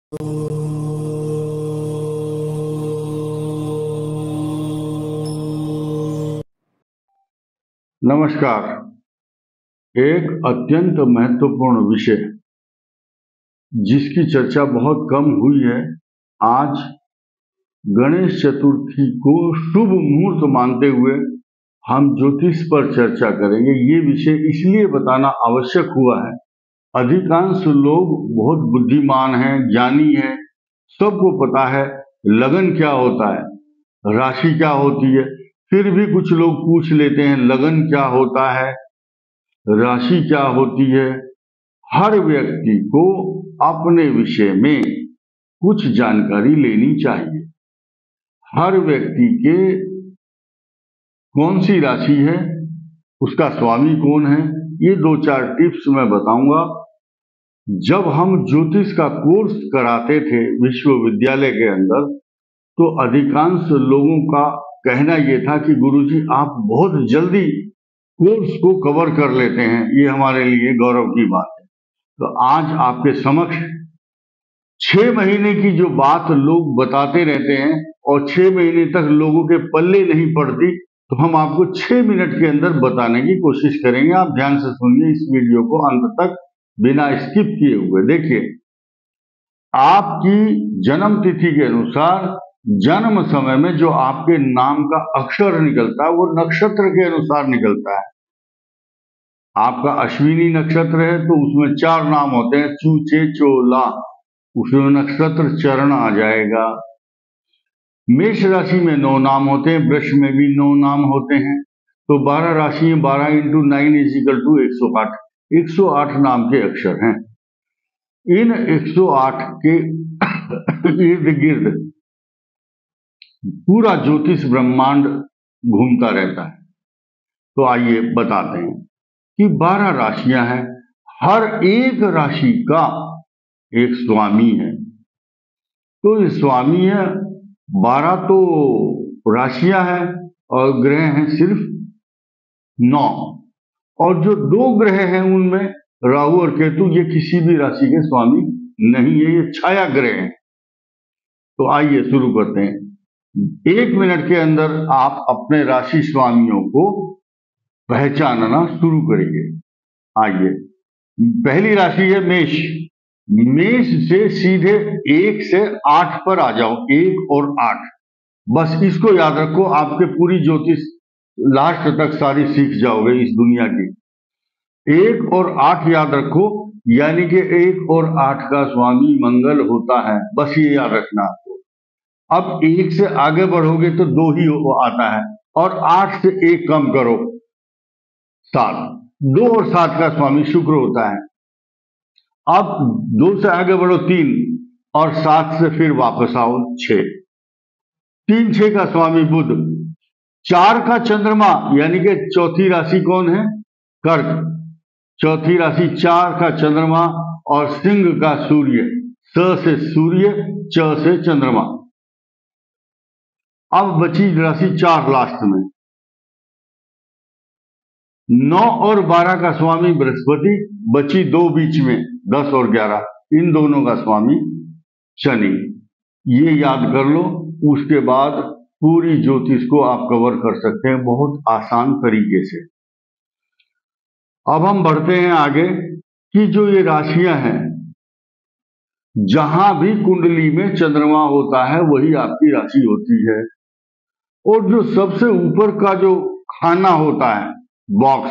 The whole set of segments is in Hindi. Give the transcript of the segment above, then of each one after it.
नमस्कार। एक अत्यंत महत्वपूर्ण विषय जिसकी चर्चा बहुत कम हुई है, आज गणेश चतुर्थी को शुभ मुहूर्त मानते हुए हम ज्योतिष पर चर्चा करेंगे। ये विषय इसलिए बताना आवश्यक हुआ है, अधिकांश लोग बहुत बुद्धिमान हैं, ज्ञानी हैं, सबको पता है लगन क्या होता है, राशि क्या होती है। फिर भी कुछ लोग पूछ लेते हैं लगन क्या होता है, राशि क्या होती है। हर व्यक्ति को अपने विषय में कुछ जानकारी लेनी चाहिए। हर व्यक्ति के कौन सी राशि है, उसका स्वामी कौन है, ये 2-4 टिप्स मैं बताऊंगा। जब हम ज्योतिष का कोर्स कराते थे विश्वविद्यालय के अंदर, तो अधिकांश लोगों का कहना यह था कि गुरुजी आप बहुत जल्दी कोर्स को कवर कर लेते हैं, ये हमारे लिए गौरव की बात है। तो आज आपके समक्ष 6 महीने की जो बात लोग बताते रहते हैं और 6 महीने तक लोगों के पल्ले नहीं पड़ती, तो हम आपको 6 मिनट के अंदर बताने की कोशिश करेंगे। आप ध्यान से सुनिए इस वीडियो को अंत तक बिना स्किप किए हुए। देखिए, आपकी जन्म तिथि के अनुसार जन्म समय में जो आपके नाम का अक्षर निकलता है वो नक्षत्र के अनुसार निकलता है। आपका अश्विनी नक्षत्र है तो उसमें 4 नाम होते हैं, चूचे चोला, उसमें नक्षत्र चरण आ जाएगा। मेष राशि में 9 नाम होते हैं, वृष में भी 9 नाम होते हैं। तो 12 राशि 12 × 9 = 108। 108 नाम के अक्षर हैं। इन 108 के इर्द गिर्द पूरा ज्योतिष ब्रह्मांड घूमता रहता है। तो आइए बताते हैं कि 12 राशियां हैं, हर एक राशि का एक स्वामी है। तो ये स्वामी है, 12 तो राशियां हैं और ग्रह हैं सिर्फ 9। और जो 2 ग्रह हैं उनमें राहु और केतु, ये किसी भी राशि के स्वामी नहीं है, ये छाया ग्रह हैं। तो आइए शुरू करते हैं। 1 मिनट के अंदर आप अपने राशि स्वामियों को पहचानना शुरू करेंगे। आइए, पहली राशि है मेष। मेष से सीधे 1 से 8 पर आ जाओ। 1 और 8, बस इसको याद रखो, आपके पूरी ज्योतिष लास्ट तक सारी सीख जाओगे इस दुनिया की। 1 और 8 याद रखो, यानी कि 1 और 8 का स्वामी मंगल होता है, बस ये याद रखना आपको। अब 1 से आगे बढ़ोगे तो 2 ही आता है, और 8 से 1 कम करो, 7। 2 और 7 का स्वामी शुक्र होता है। अब 2 से आगे बढ़ो 3, और 7 से फिर वापस आओ 6। 3-6 का स्वामी बुध। 4 का चंद्रमा, यानी कि चौथी राशि कौन है? कर्क। चौथी राशि 4 का चंद्रमा और सिंह का सूर्य। स से सूर्य, च से चंद्रमा। अब बची राशि 4 लास्ट में। 9 और 12 का स्वामी बृहस्पति, बची 2 बीच में 10 और 11, इन दोनों का स्वामी शनि। ये याद कर लो, उसके बाद पूरी ज्योतिष को आप कवर कर सकते हैं बहुत आसान तरीके से। अब हम बढ़ते हैं आगे कि जो ये राशियां हैं, जहां भी कुंडली में चंद्रमा होता है वही आपकी राशि होती है। और जो सबसे ऊपर का जो खाना होता है, बॉक्स,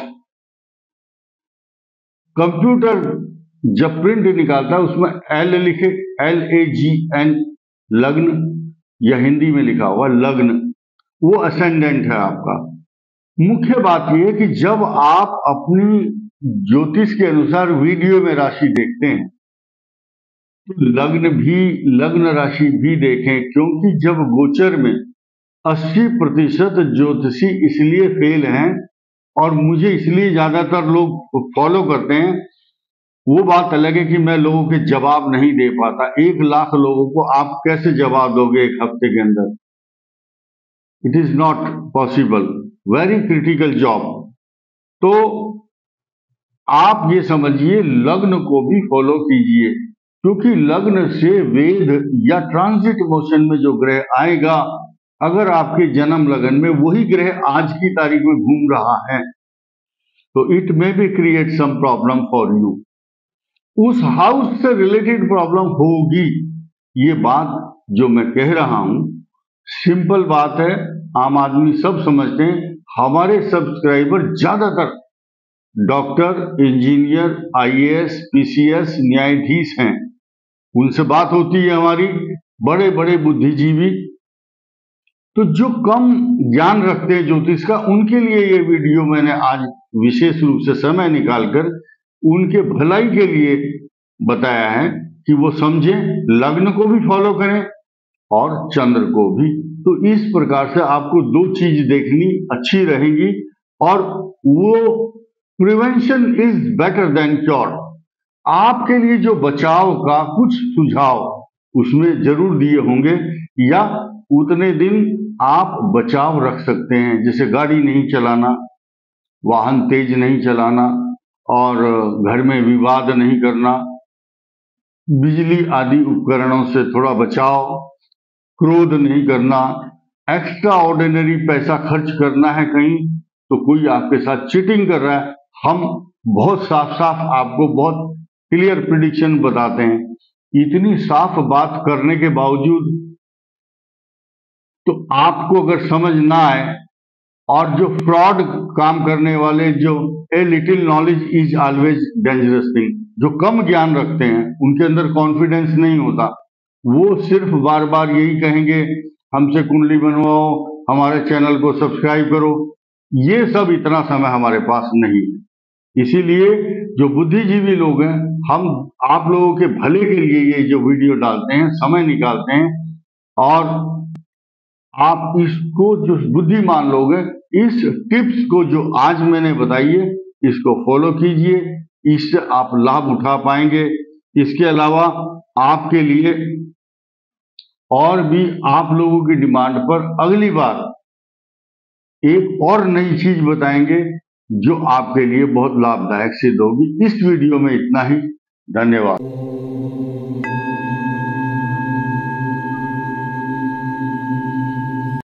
कंप्यूटर जब प्रिंट निकालता है उसमें L लिखे, LAGN, लग्न, या हिंदी में लिखा हुआ लग्न, वो असेंडेंट है आपका। मुख्य बात यह है कि जब आप अपनी ज्योतिष के अनुसार वीडियो में राशि देखते हैं तो लग्न राशि भी देखें, क्योंकि जब गोचर में 80% ज्योतिषी इसलिए फेल हैं, और मुझे इसलिए ज्यादातर लोग फॉलो करते हैं। वो बात अलग है कि मैं लोगों के जवाब नहीं दे पाता। 1 लाख लोगों को आप कैसे जवाब दोगे 1 हफ्ते के अंदर? It is not possible, very critical job. तो आप ये समझिए, लग्न को भी फॉलो कीजिए, क्योंकि लग्न से वेद या ट्रांजिट मोशन में जो ग्रह आएगा, अगर आपके जन्म लगन में वही ग्रह आज की तारीख में घूम रहा है तो it may be create some problem for you. उस हाउस से रिलेटेड प्रॉब्लम होगी। ये बात जो मैं कह रहा हूं सिंपल बात है, आम आदमी सब समझते हैं। हमारे सब्सक्राइबर ज्यादातर डॉक्टर, इंजीनियर, आईएएस, पीसीएस, न्यायाधीश हैं। उनसे बात होती है हमारी, बड़े बड़े बुद्धिजीवी। तो जो कम ज्ञान रखते हैं ज्योतिष का, उनके लिए ये वीडियो मैंने आज विशेष रूप से समय निकालकर उनके भलाई के लिए बताया है कि वो समझें, लग्न को भी फॉलो करें और चंद्र को भी। तो इस प्रकार से आपको दो चीज देखनी अच्छी रहेगी। और वो prevention is better than cure. आपके लिए जो बचाव का कुछ सुझाव उसमें जरूर दिए होंगे, या उतने दिन आप बचाव रख सकते हैं, जैसे गाड़ी नहीं चलाना, वाहन तेज नहीं चलाना, और घर में विवाद नहीं करना, बिजली आदि उपकरणों से थोड़ा बचाव, क्रोध नहीं करना, एक्स्ट्रा ऑर्डिनरी पैसा खर्च करना है कहीं तो कोई आपके साथ चीटिंग कर रहा है। हम बहुत साफ साफ आपको बहुत क्लियर प्रिडिक्शन बताते हैं। इतनी साफ बात करने के बावजूद तो आपको अगर समझ ना आए, और जो फ्रॉड काम करने वाले, जो a little knowledge is always dangerous thing, जो कम ज्ञान रखते हैं, उनके अंदर कॉन्फिडेंस नहीं होता, वो सिर्फ बार बार यही कहेंगे हमसे कुंडली बनवाओ, हमारे चैनल को सब्सक्राइब करो। ये सब इतना समय हमारे पास नहीं है। इसीलिए जो बुद्धिजीवी लोग हैं, हम आप लोगों के भले के लिए ये जो वीडियो डालते हैं, समय निकालते हैं, और आप इसको, जो बुद्धिमान लोग हैं, इस टिप्स को जो आज मैंने बताई है इसको फॉलो कीजिए, इससे आप लाभ उठा पाएंगे। इसके अलावा आपके लिए और भी आप लोगों की डिमांड पर अगली बार एक और नई चीज बताएंगे जो आपके लिए बहुत लाभदायक सिद्ध होगी। इस वीडियो में इतना ही। धन्यवाद।